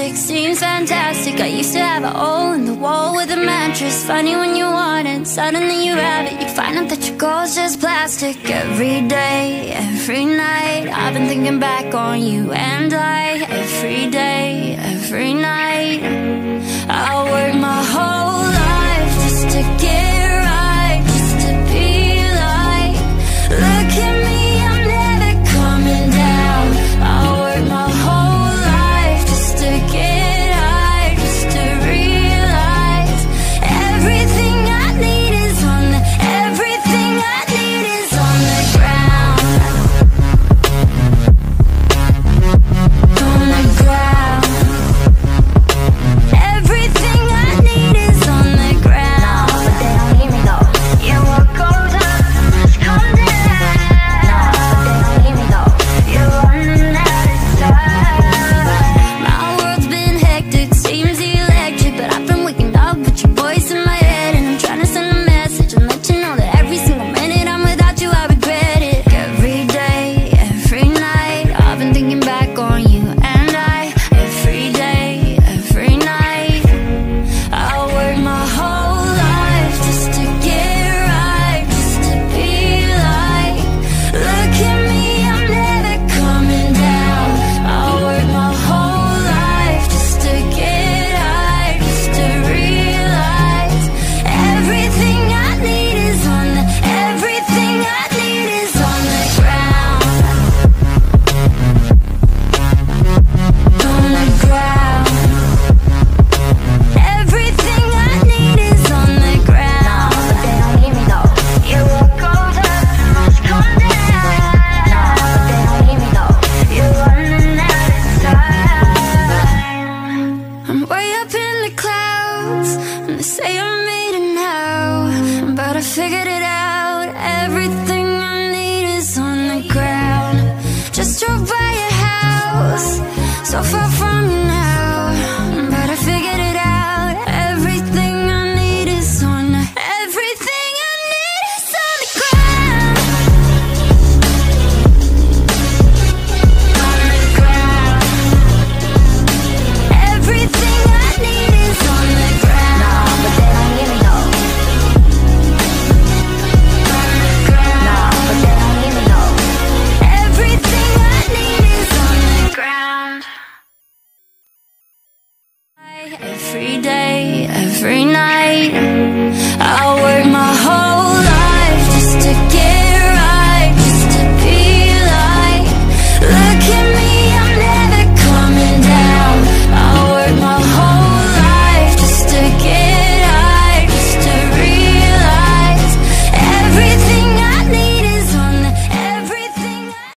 plastic seems fantastic. I used to have a hole in the wall with a mattress. Funny when you want it, suddenly you have it. You find out that your goal's just plastic. Every day, every night, I've been thinking back on you and I. Every day, every night, I work my whole life just to get right, just to be like, look at me, I'm never coming down. I work my whole life just to get high, just to realize everything I need is on the, everything I need is on the ground. On the ground. Everything I need is on the ground. No, but they don't hear me though. Yeah, what goes up must come down. No, but they don't hear me though. You're running out of time. My world's been hectic, seems electric, but I've been waking up with your voice in my head, and I'm trying to send a message and let you know that every single minute I'm without you, I regret it. Every day, every night, I've been thinking back on you and I. Every day, every night, I work my whole life just to get right, just to be like, look at me, I'm never coming down. I work my whole life just to get high, just to realize everything I need is on the, everything I need is on the ground. On the ground. Everything I need is on the ground. No, but they don't hear me though. Yeah, what goes up must come down. No, but they don't hear me though. You're running out of time. I'm way up in the clouds, and they say I made it now, but I figured it out. Everything I need is on the ground. Just drove by your house, so far from